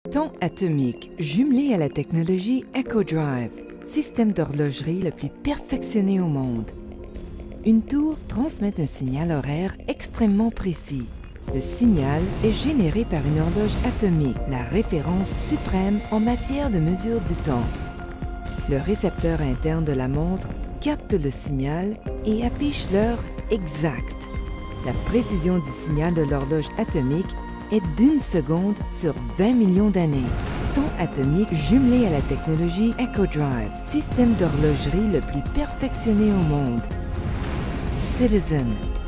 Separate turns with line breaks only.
Temps atomique jumelé à la technologie EcoDrive, système d'horlogerie le plus perfectionné au monde. Une tour transmet un signal horaire extrêmement précis. Le signal est généré par une horloge atomique, la référence suprême en matière de mesure du temps. Le récepteur interne de la montre capte le signal et affiche l'heure exacte. La précision du signal de l'horloge atomique est d'1 seconde sur 20 millions d'années. Temps atomique jumelé à la technologie EcoDrive, système d'horlogerie le plus perfectionné au monde. Citizen.